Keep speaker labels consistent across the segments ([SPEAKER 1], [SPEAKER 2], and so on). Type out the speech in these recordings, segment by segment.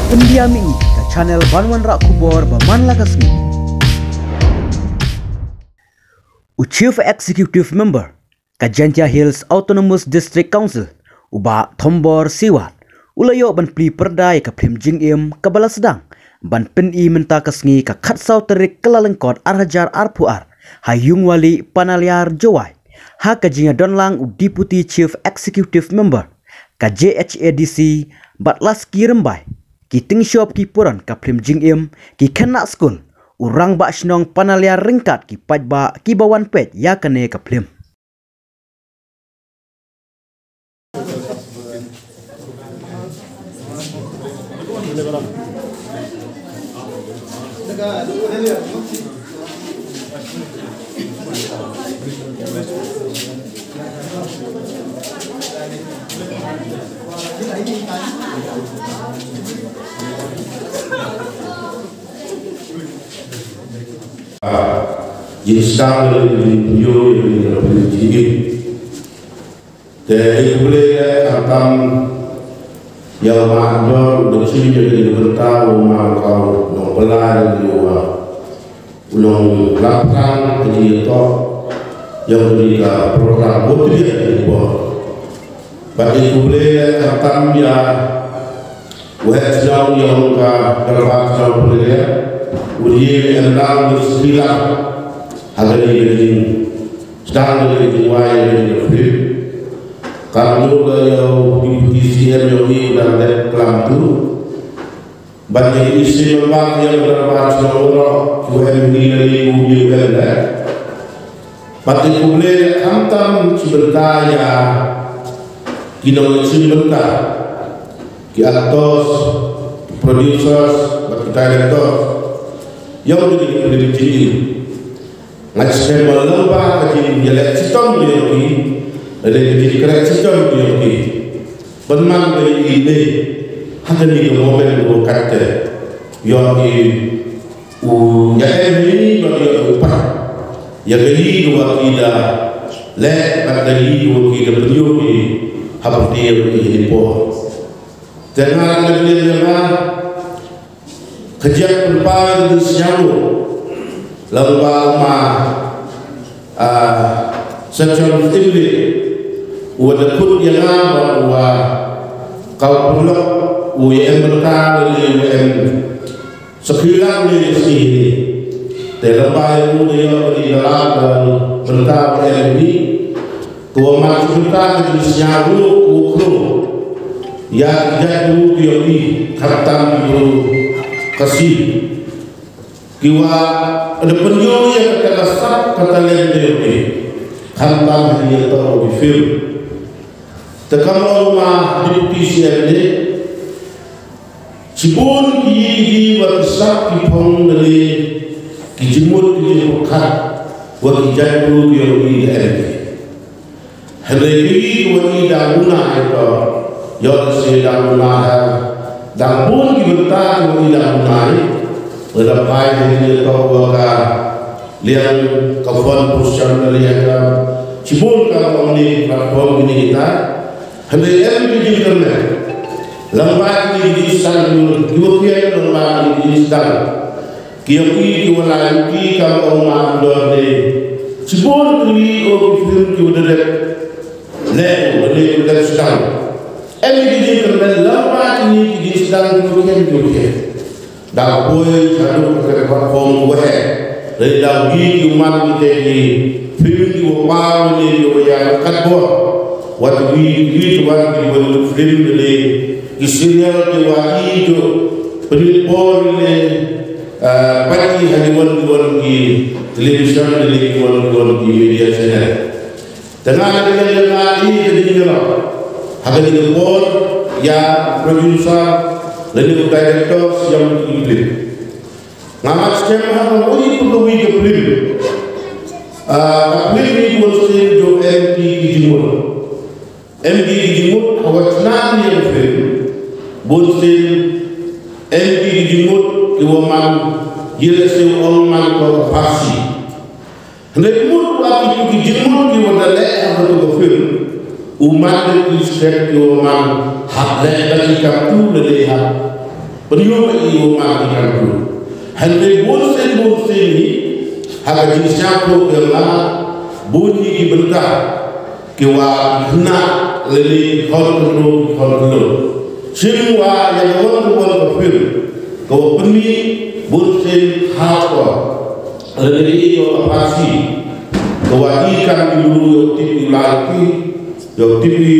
[SPEAKER 1] Pendiami ke channel Banwan Rak Kubor Baman Lakasmi. Chief Executive Member Kajantia Hills Autonomous District Council Uba Thombor Siwat Ulayo ban pli perdai ka plim jingim ka bala sedang ban pen I menta kasngi ka khatsau terik kelalengkot arhajar arpuar hayung wali panaliar jowai ha ka jinga donlang Deputy Chief Executive Member ka JHADC batlas kirembai ki tingshop ki puran ka plim jingim ki kena school urang ba shnong panaliar ringkat ki pajba ki bawan pet ya kane ka plim
[SPEAKER 2] Instan dari video yang berjigit dari boleh akan yang mahal bersih jadi bertahu mahal mempelan juga ulung lakukan kegiatan yang berikan program putri dari bawah bagi boleh akan ya wajah yang terdapat dalam boleh uji yang dalam bersilang hari ini sedang dari wayang dari film kalau yang dipuisi yang dan kelamtu banyak isi lembang yang berbasis nomor Tuhan dari bumi benda pati boleh hantam sebenarnya kino sebentar ki atos producers bagi director yang dari sini ngajak melembah kecil jelek sistem biologi ada jadi kerja sistem biologi penman dari ini hanya di mobil dua kata yang ini bagi upah yang ini dua kita lek bagi dua kita penyuhi hampir ini po dengan negeri yang kerja berpahal di siang lembah secara tinggi wadah pun yang bahwa kau perlu UM berkah dari UM sekilang di sini terlebih yang di dalam berkah ini kau masuk berkah di siaru ukru yang jatuh di khatam kasih kiwa ada penjual yang terasa kata lain dari hantam dia tahu di film tekamu rumah di PCL cipun gigi bersak di pong dari kijimut kijimukat wajib jatuh yang di LG hari ini wajib dahuna itu yang sedahuna dahun kita wajib dahuna berapa ini tahu lihat kawan perusahaan dari yang cibul kalau ini platform ini kita hari ini di internet lembaga ini sedang diukur lembaga ini sedang kiai kiwalaki kalau orang dari cibul ini orang film kiwalek leh sedang ini di internet lembaga ini sedang diukur dah boleh cari platform web dari lagi umat kita di film di wawal ni yang kadbo waktu di tuan di wawal film ni serial di wali itu penelpon ni pagi hari wal di television ni wal di media channel dengan ini jadi kalau ada di report ya producer lalu director yang dipilih. Nama skema ini perlu dipilih. Dipilih ini mesti jo MD dijemur. MD dijemur awak nanti yang film. Mesti MD dijemur iwaman jelasi orang kau pasti. Hendak mur lagi dijemur iwaman leh atau film. Umat itu istiak iwaman hak leh bagi kamu leh Penyu bagi umat ikan dulu. Henry bonsen ni haga jenis siapa yang bunyi di bentar kiwa kena lele kontrol. Semua yang orang kafir kau peni bonsen hawa lele itu apasi kau ikan dulu tipi lagi tipi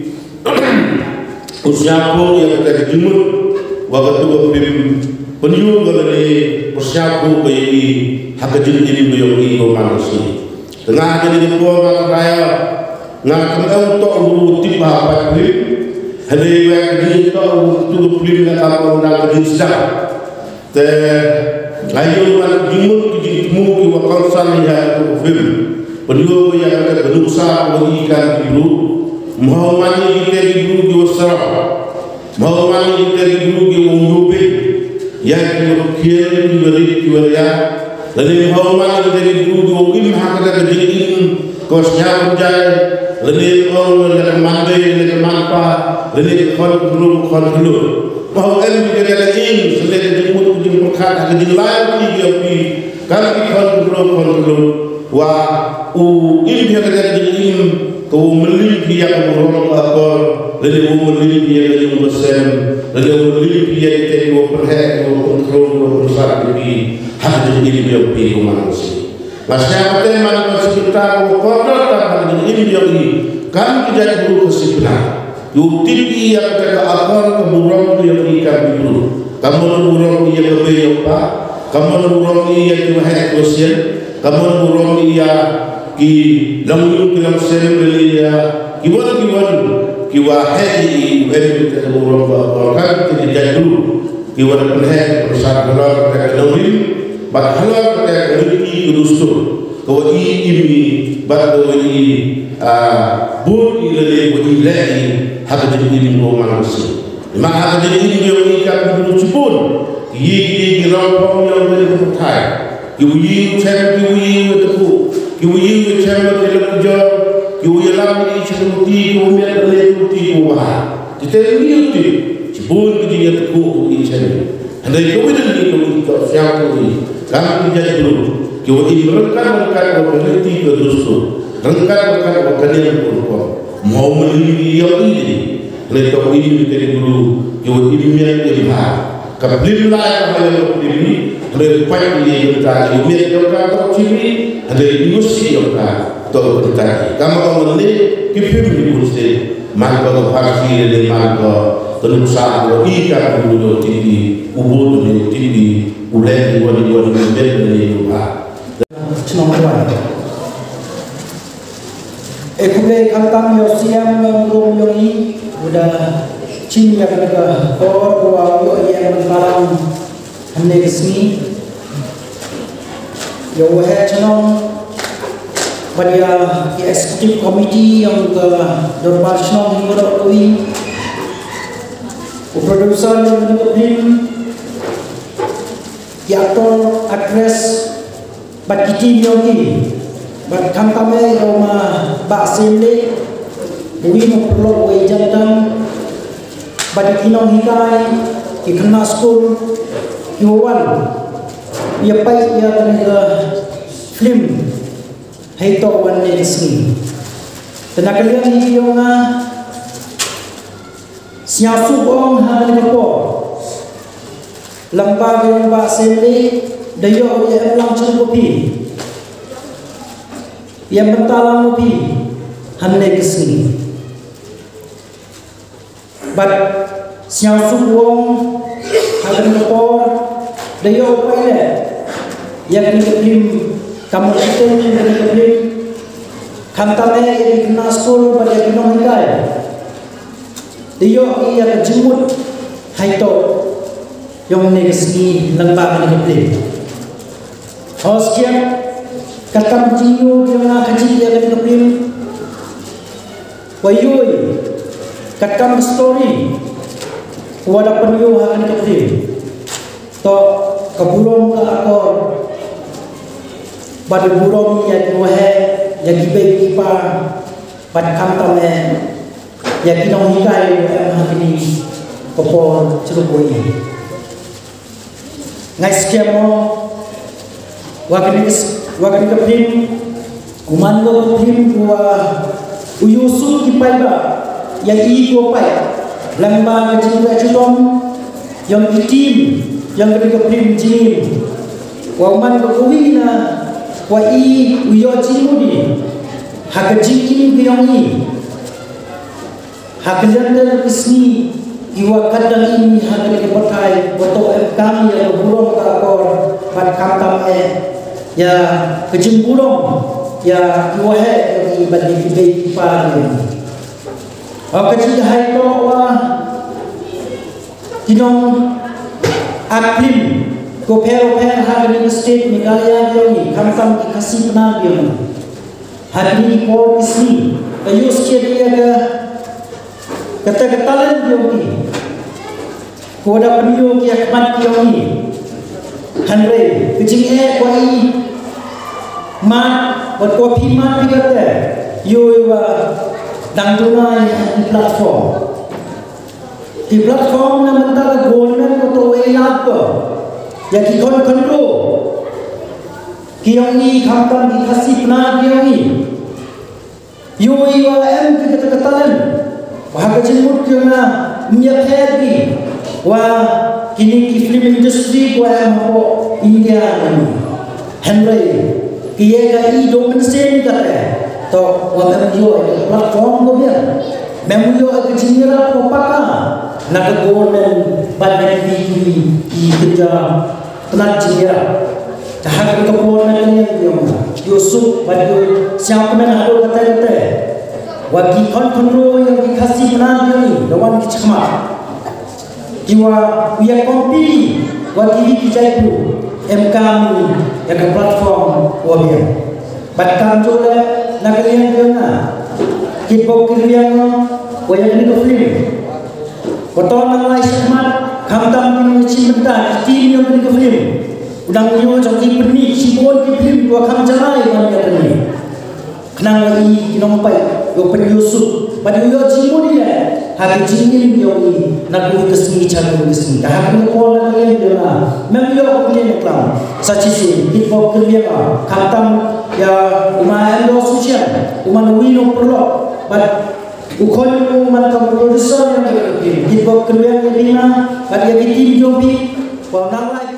[SPEAKER 2] usiapo yang kita jemur waktu penyu galane persiapu bagi hak jadi beli ko manusia tengah jadi ko raya ngak untuk urut apa ni hari ini to untuk beli nak apa nak jadi te ayo man jumur ki mu ki wakal ya to film penyu yang ada berusaha bagi ikan dulu Muhammad kita dulu di wasra Muhammad kita dulu di umrubi yang diukir di wilayah lalu Muhammad kita dulu di hak kita jadi kosnya berjaya lalu orang lalu mandai lalu manpa lalu kon dulu Muhammad kita lagi selain jemput kat jadi lain di kalau kita kon dulu wah ini dia kita jadi kau melipih yang burung akor, lalu melipih yang lagi besar, lalu melipih yang kita perhatikan, kontrol, besar lebih hanya ini dia pilih manusia. Masyarakat yang manusia kita kontrol tak hanya ini dia pilih. Kan kita perlu kesimpulan. Yukti yang kita akor keburung yang ikan dulu. Kamu burung yang lebih apa? Kamu burung yang kita khusyuk. Kamu burung yang ki lamun kilam sembeliya ki wahidi wali teruraba kan terjadu ki wala penhe persat halal ka dawin bad halal ka rizki kudustur ko ini bad wali bur ilale wali lahi hada jadi mo manusia ma hada jadi ini ka kudustur yi giram yang dari kutai ki yi chen ki yi teku kiwi yang cuma dalam kerja, kiwi yang ini cuma ti, kiwi yang dalam ti buah. Kita ini tu, cibun kerja tu kiwi cuma. Hendak kiwi dan kiwi tak siapa kiwi. Kami kerja dulu, kiwi ini merengkan berhenti berdosa, merengkan berkalian berdoa. Mau melindungi yang ini, hendak kiwi ini kita dulu, kiwi ini yang dilihat. Kabel lain yang berdiri, hendak pagi yang kita kiwi yang kita ciri. Ada ilusi yang tahu bertanya. Kamu orang ini kipim ilusi, maka pasti ada maka terusan ikan dulu tinggi, ubur dulu tinggi, ulen dua dari luar.
[SPEAKER 3] Cuma dua. Ekule kantang yosiam belum yoni udah cini yang ada kor dua yang berlarang hendak kesini. Yo channel pada executive committee yang ke Dorbar channel minggu lalu producer yang menutupin aktor actress bat kiti yogi bat kantame roma ba semle buwi mo perlo we jantan bat kinong hikai ikna school yuwan ia pai ia tenaga film haito wan nesni tenaga lian ni yonga siasu bong hal ko lamba lamba seli dayo ia lang copi yang bentalang kopi hanne kesini bat siasu bong hal ko dayo pai yang dikeplim kamu itu yang dikeplim kantame yang kena school pada kinong hikai dia yang jemut haito yang negasi lembang dikeplim sekian katam jiyo yang kecil yang dikeplim wayui katam story wada penyu yang dikeplim to kabulong ka akor pada burung yang wahe yang gibe kipa pada kantame yang kinong hikai yang hakini kopor celukoi ngai skemo wagani ka prim uman go prim wa uyusu ki pai ba yang i go pai lamba ga jinga chutom yang itim yang ka prim jim wa uman go wina wa i uyo jimudi hakajikin biyongi hakajandal kisni iwa kadang ini hakal kepotai boto kami yang burung kakor pat kamtam ya kejim burung ya iwa he ibadi kibei pari kecil hai to wa tinong aklim ko pero hakal state Meghalaya biyongi kamtam kasih pernah biyongi hari por kisni ayus ke dia kata-katalan biyongi koda peniyo ki akmat biyongi hanre kecing ko ai mat buat kopi mat bigate yo wa dangduna di platform na mentara government ko to elap ko ya ki kon konro kiyongi kamtam di kasih pernah biyongi yo wa kata-katalan bahag jemut kena menyapedi wah kini film industri ko mo India ni Henry kiega i domensen kata to wa memyo platform ko dia memyo ag jinira ko paka nak government badan di kerja telah jinira tahak ko government ni Yusuf badu siapa nak ada kata-kata wagi kontrol yang dikasih benar ni lawan kecema jiwa ia kompi wagi dijaipu MK ni yang platform wabia batkan jole nagalian kena kibok kirian wayang ni film foto nang lai semat kamtam ni cimenta tim yang ni film udang yo joki perni sibon ki film dua kam jarai man ya ni kenang lagi nompai yo penyusup pada yo jimu dia hak jingin yo ni nak ku kesni cagu kesni hak ni ko na le dia na mem yo ko ni klam sachi hit pop kerja khatam ya umayan do sosial uman wino perlo but ukon uman ka producer yang hit pop kerja ni na pada tim jobi wa nang